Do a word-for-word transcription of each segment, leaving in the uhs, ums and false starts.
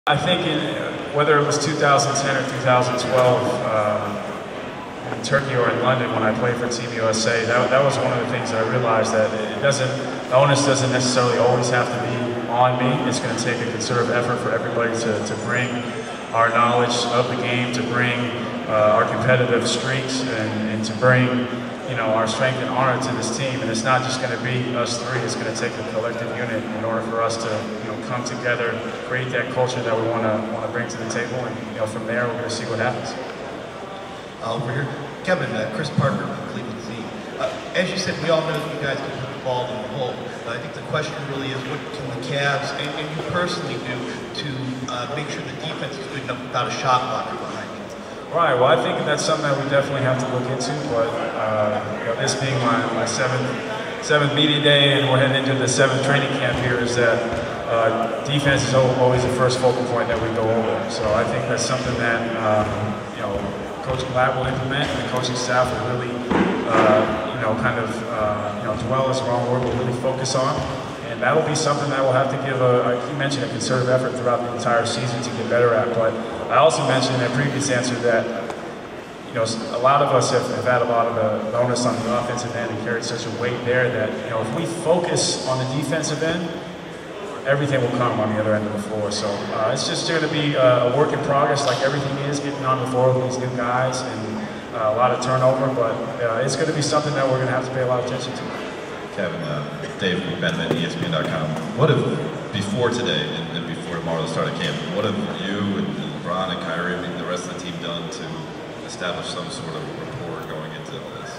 I think in, whether it was two thousand ten or two thousand twelve, um, in Turkey or in London when I played for Team U S A, that, that was one of the things that I realized that it doesn't, the onus doesn't necessarily always have to be on me. It's going to take a concerted effort for everybody to, to bring our knowledge of the game, to bring uh, our competitive streaks, and, and to bring you know, our strength and honor to this team. And it's not just going to be us three, it's going to take a collective unit in order for us to you know, come together, create that culture that we want to want to bring to the table, and you know, from there we're going to see what happens. Uh, over here, Kevin, uh, Chris Parker from Cleveland Scene. Uh, as you said, we all know that you guys can put the ball in the hole. Uh, I think the question really is, what can the Cavs and, and you personally do to uh, make sure the defense is good enough without a shot blocker behind you? Right, well, I think that's something that we definitely have to look into, but uh, you know, this being my, my seventh, seventh media day and we're heading into the seventh training camp here, is that uh, defense is always the first focal point that we go over. So I think that's something that um, you know, Coach Glad will implement, and the coaching staff will really uh, you know, kind of uh, you know, dwell is the wrong word, will really focus on. And that'll be something that we'll have to give a, you mentioned, a concerted effort throughout the entire season to get better at. But I also mentioned in a previous answer that, you know, a lot of us have, have had a lot of the bonus on the offensive end and carried such a weight there that, you know, if we focus on the defensive end, everything will come on the other end of the floor. So uh, it's just going to be a, a work in progress, like everything is, getting on the floor with these new guys, and uh, a lot of turnover. But uh, it's going to be something that we're going to have to pay a lot of attention to. Kevin, uh, Dave McMenamin, E S P N dot com. What have, before today and, and before tomorrow the start of camp, what have you and LeBron and Kyrie and the rest of the team done to establish some sort of rapport going into all this?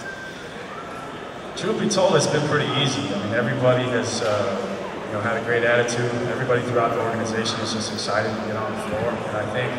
Truth be told, it's been pretty easy. I mean, everybody has uh, you know, had a great attitude. Everybody throughout the organization is just excited to get on the floor. And I think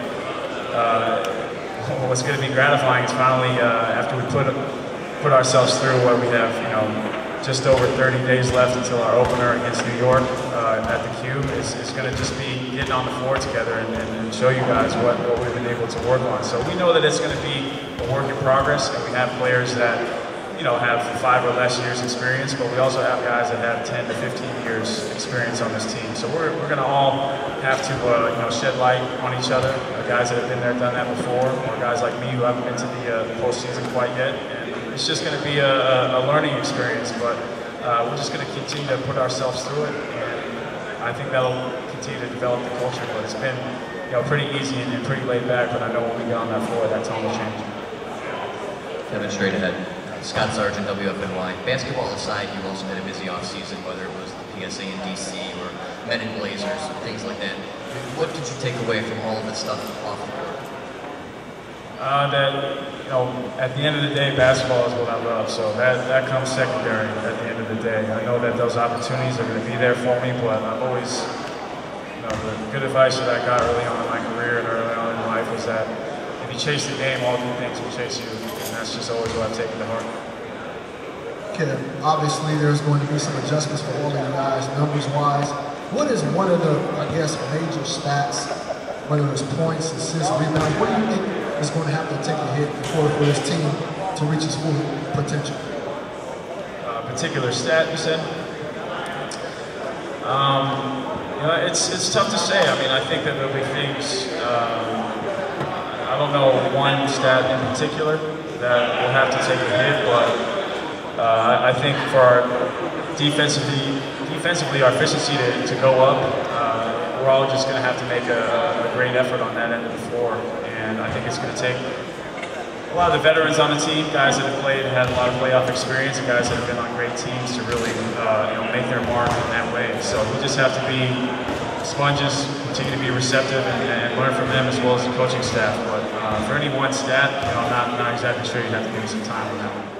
uh, what's going to be gratifying is finally, uh, after we put put ourselves through what we have, you know, just over thirty days left until our opener against New York uh, at the Cube, is, is going to just be getting on the floor together and, and show you guys what, what we've been able to work on. So we know that it's going to be a work in progress, and we have players that you know have five or less years experience, but we also have guys that have ten to fifteen years experience on this team. So we're, we're going to all have to uh, you know, shed light on each other, uh, guys that have been there, done that before, or guys like me who haven't been to the, uh, the postseason quite yet. And it's just going to be a, a learning experience, but uh, we're just going to continue to put ourselves through it, and I think that'll continue to develop the culture. But it's been you know, pretty easy and, and pretty laid back, but I know when we get on that floor, that tone will change. Kevin, straight ahead. Scott Sargent, W F N Y. Basketball aside, you've also had a busy offseason, whether it was the P S A in D C or Men in Blazers, things like that. What did you take away from all of this stuff off the court? Uh, that, you know, at the end of the day, basketball is what I love, so that, that comes secondary at the end of the day. I know that those opportunities are going to be there for me, but I've always, you know, the good advice that I got early on in my career and early on in life was that if you chase the game, all good things will chase you, and that's just always what I've taken to heart. Okay, obviously there's going to be some adjustments for all of you guys, numbers-wise. What is one of the, I guess, major stats, whether it's points, assists, rebounds, what do you think is going to have to take a hit before for this team to reach its full potential? Uh, particular stat, you said? Um, you know, it's it's tough to say. I mean, I think that there'll be things. Um, I don't know one stat in particular that will have to take a hit, but uh, I think for our defensively, defensively, our efficiency to, to go up, uh, we're all just going to have to make a, a great effort on that end of the floor. And I think it's going to take a lot of the veterans on the team, guys that have played and had a lot of playoff experience, and guys that have been on great teams to really uh, you know, make their mark in that way. So we just have to be sponges, continue to be receptive, and, and learn from them as well as the coaching staff. But uh, for any one stat, you know, I'm not, not exactly sure. You'd have to give me some time on that one.